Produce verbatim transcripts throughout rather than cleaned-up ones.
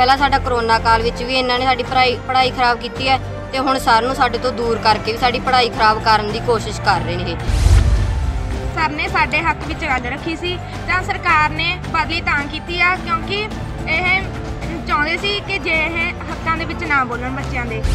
पहला साडा करोना काल विच भी इन्हां ने साडी पढ़ाई पढ़ाई खराब कीती है ते हुण सर नूं साडे तो दूर करके भी साडी पढ़ाई खराब करन दी कोशिश कर रहे ने। सर ने साडे हक विच गल रखी सी तां सरकार ने बदली तां कीती आ क्योंकि इह चाहुंदे सी कि जे इह हक्कां दे विच ना बोलण बच्चिआं दे।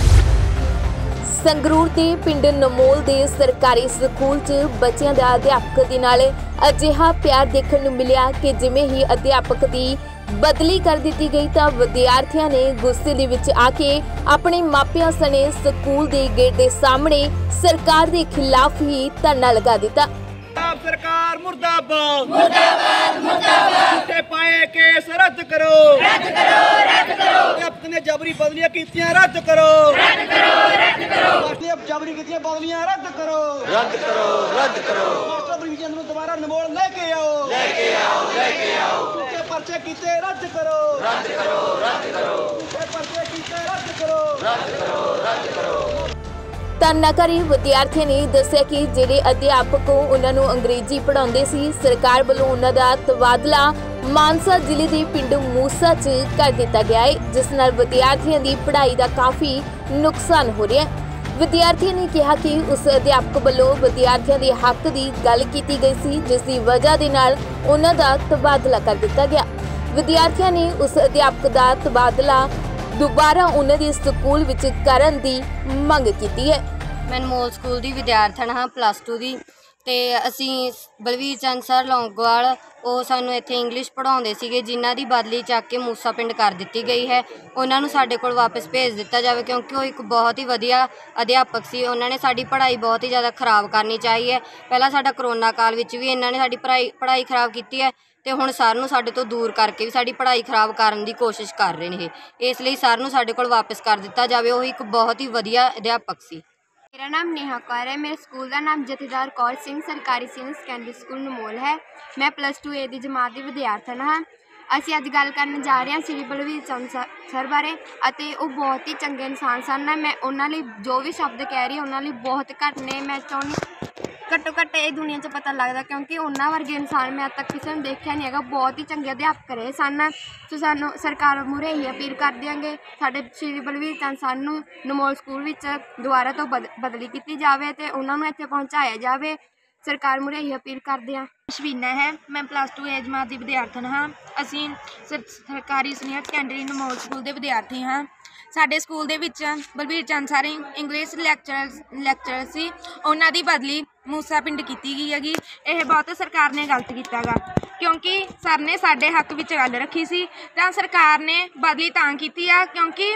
संगरूर के पिंड नमोल के सरकारी स्कूल च बच्चों का अध्यापक के नाल अजिहा प्यार देखने को मिला कि जिमें ही अध्यापक की बदली कर दी गई तो विद्यार्थियों ने गुस्से दे विच आके अपने मापियां सने स्कूल के गेट के सामने सरकार के खिलाफ ही धरना लगा दिता। सरकार मुर्दाबाद मुर्दाबाद मुर्दाबाद झूठे पाए केस रद्द करो रद्द करो रद्द करो अध्यापक ने जबरी बदलियां कीतियां रद्द करो रद्द करो रद्द करो मास्टर जबरी कीतियां बदलियां रद्द करो रद्द करो रद्द करो मास्टर ब्रिगेड ਨੂੰ ਦੁਬਾਰਾ ਨਮੋਲ ਲੈ ਕੇ ਆਓ ਲੈ ਕੇ ਆਓ ਲੈ ਕੇ ਆਓ ਝੂਠੇ ਪਰਚੇ ਕੀਤੇ ਰੱਦ ਕਰੋ ਰੱਦ ਕਰੋ ਰੱਦ ਕਰੋ ਝੂਠੇ ਪਰਚੇ ਕੀਤੇ ਰੱਦ ਕਰੋ ਰੱਦ ਕਰੋ ਰੱਦ ਕਰੋ। ਧਰਨਾਕਾਰੀ ਵਿਦਿਆਰਥੀਆਂ ਨੇ ਦੱਸਿਆ ਕਿ ਜਿਹੜੇ ਅਧਿਆਪਕ ਉਹਨਾਂ ਨੂੰ ਅੰਗਰੇਜ਼ੀ ਪੜ੍ਹਾਉਂਦੇ ਸੀ ਸਰਕਾਰ ਵੱਲੋਂ ਉਹਨਾਂ ਦਾ ਤਬਾਦਲਾ ਮਾਨਸਾ ਜ਼ਿਲ੍ਹੇ ਦੇ ਪਿੰਡ ਮੂਸਾ 'ਚ ਕਰ ਦਿੱਤਾ ਗਿਆ ਹੈ ਜਿਸ ਨਾਲ ਵਿਦਿਆਰਥੀਆਂ ਦੀ ਪੜ੍ਹਾਈ ਦਾ ਕਾਫੀ ਨੁਕਸਾਨ ਹੋ ਰਿਹਾ ਹੈ। ਵਿਦਿਆਰਥੀਆਂ ਨੇ ਕਿਹਾ ਕਿ ਉਸ ਅਧਿਆਪਕ ਵੱਲੋਂ ਵਿਦਿਆਰਥੀਆਂ ਦੇ ਹੱਕ ਦੀ ਗੱਲ ਕੀਤੀ ਗਈ ਸੀ ਜਿਸ ਦੀ ਵਜ੍ਹਾ ਦੇ ਨਾਲ ਉਹਨਾਂ ਦਾ ਤਬਾਦਲਾ ਕਰ ਦਿੱਤਾ ਗਿਆ। ਵਿਦਿਆਰਥੀਆਂ ਨੇ ਉਸ ਅਧਿਆਪਕ ਦਾ ਤਬਾਦਲਾ ਦੁਬਾਰਾ ਉਹਨਾਂ ਦੇ ਸਕੂਲ ਵਿੱਚ ਕਰਨ ਦੀ ਮੰਗ ਕੀਤੀ ਹੈ। मैं अनमोल स्कूल की विद्यार्थन हाँ प्लस टू की तो असी बलवीर चंद सर लौंगोवाल वो सानू इत्थे इंग्लिश पढ़ाउंदे सीगे जिन्हां दी बदली चक के मूसा पिंड कर दी गई है उन्हां नूं साडे कोल वापस भेज दिता जाए क्योंकि वो एक बहुत ही वधिया अध्यापक सी। उन्होंने साडी पढ़ाई बहुत ही ज़्यादा खराब करनी चाहिए। पहला साडा करोना काल विच भी इन्हां ने साडी पढ़ाई पढ़ाई खराब की है तो हुण सर नूं साडे तो दूर करके भी साडी पढ़ाई खराब करन दी कोशिश कर रहे हैं। इसलिए सर नूं साडे कोल वापस कर दिता जाए। वो एक बहुत ही वधिया अध्यापक सी। मेरा नाम नेहा कौर है। मेरे स्कूल का नाम जथेदार कौर सिंह सरकारी सीनियर सैकेंडरी स्कूल नमोल है। मैं प्लस टू ए की जमात की विद्यार्थन हाँ। ਅਸੀਂ ਅੱਜ ਗੱਲ ਕਰਨ ਜਾ ਰਹੇ ਹਾਂ ਸ਼੍ਰੀ ਬਲਵੀਰ ਚੰਦ ਸਰ ਬਾਰੇ ਅਤੇ ਉਹ ਬਹੁਤ ਹੀ ਚੰਗੇ ਇਨਸਾਨ ਸਨ। ਮੈਂ ਉਹਨਾਂ ਲਈ ਜੋ ਵੀ ਸ਼ਬਦ ਕਹਿ ਰਹੀ ਉਹਨਾਂ ਲਈ ਬਹੁਤ ਘੱਟ ਨੇ। ਮੈਂ ਚਾਹੁੰਦੀ ਘੱਟੋ ਘੱਟ ਇਹ ਦੁਨੀਆ 'ਚ ਪਤਾ ਲੱਗਦਾ ਕਿਉਂਕਿ ਉਹਨਾਂ ਵਰਗੇ ਇਨਸਾਨ ਮੈਂ ਅੱਜ ਤੱਕ ਕਿਸੇ ਨੂੰ ਦੇਖਿਆ ਨਹੀਂ ਹੈਗਾ। ਬਹੁਤ ਹੀ ਚੰਗੇ ਅਧਿਆਪਕ ਰਹੇ ਸਨ। ਸੋ ਸਾਨੂੰ ਸਰਕਾਰ ਮੂਹਰੇ ਇਹੀ ਅਪੀਲ ਕਰ ਦਿਆਂਗੇ ਸਾਡੇ ਸ਼੍ਰੀ ਬਲਵੀਰ ਚੰਦ ਸਰ ਨੂੰ ਨਮੋਲ ਸਕੂਲ ਵਿੱਚ ਦੁਬਾਰਾ ਤੋਂ ਬਦ ਬਦਲੀ ਕੀਤੀ ਜਾਵੇ ਅਤੇ ਉਹਨਾਂ ਨੂੰ ਇੱਥੇ ਪਹੁੰਚਾਇਆ ਜਾਵੇ। सरकार मुरे यही अपील करते हैं। अश्विना है मैं प्लस टू ए जमात की विद्यार्थन हाँ। असी सर सरकारी सीनियर सैकेंडरी नमोल स्कूल के विद्यार्थी हाँ। साडे स्कूल दे विच Balvir Chand sir English lecturer lecturer सी उन्हां दी बदली मूसा पिंड की गई हैगी। यह बहुत सरकार ने गलत किया गा क्योंकि सर ने साडे हक विच गल रखी सी तां सरकार ने बदली तां कीती आ क्योंकि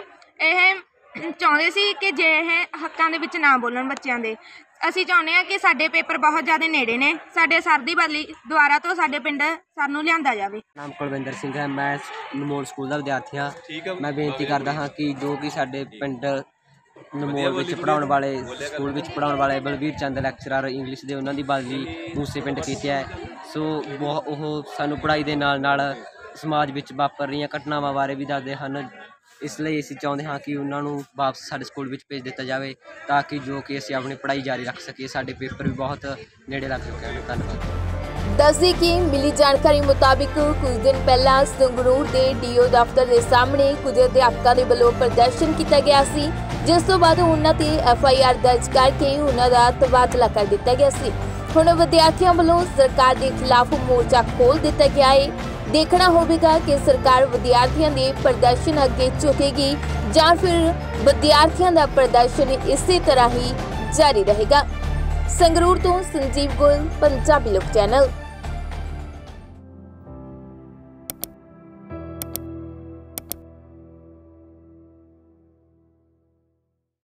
यह चाहुंदे सी कि जे इह हक्कां दे विच ना बोलण बच्चिआं दे। ਅਸੀਂ ਚਾਹੁੰਦੇ ਹਾਂ ਕਿ ਸਾਡੇ पेपर बहुत ज़्यादा नेड़े ने ਸਾਡੇ सर ਦੀ बदली ਦੁਬਾਰਾ ਤੋਂ ਸਾਡੇ ਪਿੰਡ ਸਰ ਨੂੰ ਲਿਆਂਦਾ ਜਾਵੇ। नाम कुलविंदर सिंह है। मैं नमोल स्कूल का विद्यार्थी हाँ। मैं बेनती करता हाँ कि जो कि साडे पिंड नमोल विच पढ़ाउण वाले स्कूल विच पढ़ाउण वाले बलवीर चंद लैक्चरर इंग्लिश दे उन्हां दी बदली मूसे पिंड कीती है। सो बहुत ਉਹ ਸਾਨੂੰ पढ़ाई ਦੇ ਨਾਲ ਨਾਲ समाज विच वापर रहीਆਂ घटनावां बारे भी दसदे ਹਨ। इस लिए असीं चाहुंदे हाँ कि उन्होंने वापस साडे स्कूल विच भेज दिता जाए ताकि जो कि असीं अपनी पढ़ाई जारी रख सकीए। साडे पेपर भी बहुत नेड़े लग चुके हैं। धन्यवाद। दस दी कि मिली जानकारी मुताबिक कुछ दिन पहला संगरूर के डी ओ दफ्तर के सामने कुछ अध्यापकों के वलों प्रदर्शन किया गया सी जिस तो बाद उन्हां ते एफ आई आर दर्ज करके उन्हां दा तबादला कर दिता गया सी। हुण विद्यार्थियों वलों सरकार के खिलाफ मोर्चा खोल दिता गया है। देखना होगा कि सरकार विद्यार्थियों के प्रदर्शन अगे चुकेगी या फिर विद्यार्थियों का प्रदर्शन इसी तरह ही जारी रहेगा। संगरूर तो संजीव गोयल, पंजाबी लोक चैनल।